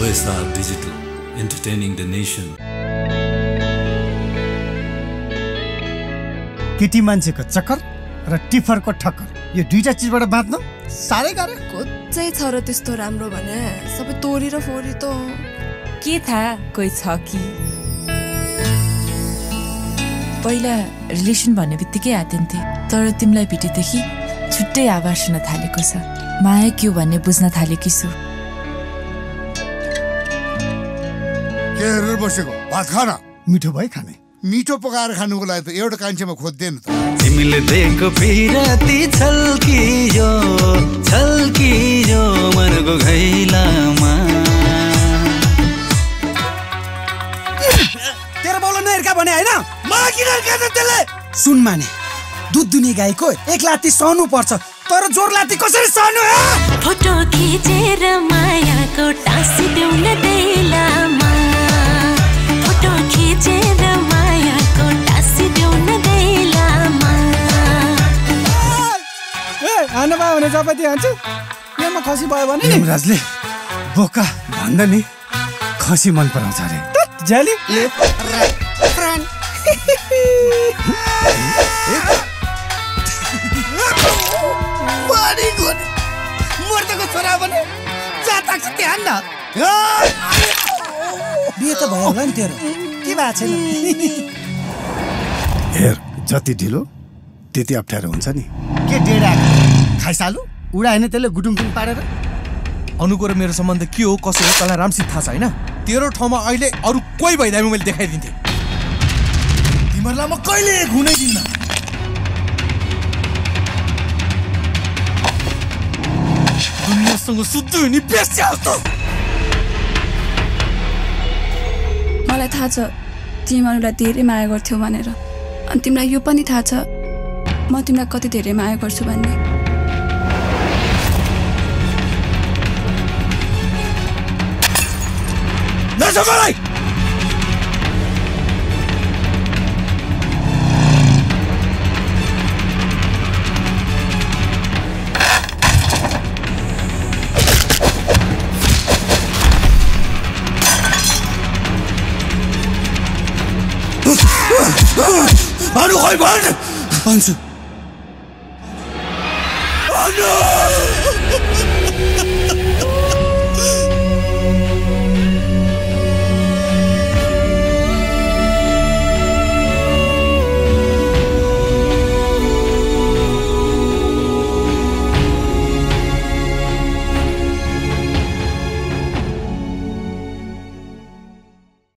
OSR Digital, entertaining the nation. केटी मान्छेको चक्कर र टिफरको ठक्कर यो दुईटा चीजबाट बाँच्नु साह्रै गाह्रो। कोच्चै छ र त्यस्तो राम्रो भने सबै तोरी र फोरी त के थाहा कोही छ कि। पहिला रिलेसन भन्ने बित्तिकै आँटिन्थे, तर तिमीलाई भेटेदेखि छुट्टै आवाज सुन्न थालेको छ। माया के हो भन्ने बुझ्न थालेकी छु। के हेरेर बसेको? भात खाना मिठो भए खाने। मिठो पकाएर खानुको लागि त एउटा कान्छेमा खोज्दैन त। तिमीले दिएको पिराती छल्कियो छल्कियो मनको घैलामा। तेरो बाउले नहेर्का भने हैन? मलाई किन हेर्का त त्यसले? सुन माने, दुध दुनी गाईको एक लाती सहनु पर्छ, तर जोर लाती कसरी सहनु हे? फोटो खिचेर मायाको टासी देउन दैलामा। फोटो खिचेर मायाको टासी देउन दैलामा। ए आनबा भने चपाती हान्छु। यहाँ खसी भयो भने नि युवराजले बोका भन्दा नि खसी मन पराउँछ रे। जाली बारी गोनी मर्दको छोरा भने जातक ध्यान न। बिहे त भयो होला नि तेरो, के भएको छैन? हेर जति ढिलो त्यति अप्ठ्यारो हुन्छ नि। के डेढा खाइसालु उडा हैन त्यसले गुडुङडुङ पारेर। अनुको र मेरो सम्बन्ध के हो कसो हो तँलाई राम्ररी थाहा छ हैन? तेरो ठाउँमा अहिले अरू कोही भइदिए मैले देखाइदिन्थे। तिमीहरूलाई म कहिले घुनै दिन्न। दुनियासँग सुत्तु नि बेस्या हो त। मलाई थाहा छ तिमी अनुलाई धेरै माया गर्थ्यौ भनेर, अनि तिमीलाई यो पनि थाहा छ म तिमीलाई कति धेरै माया गर्छु भन्ने। नसमालाई अनु खोइ भन् भन्छु। अनु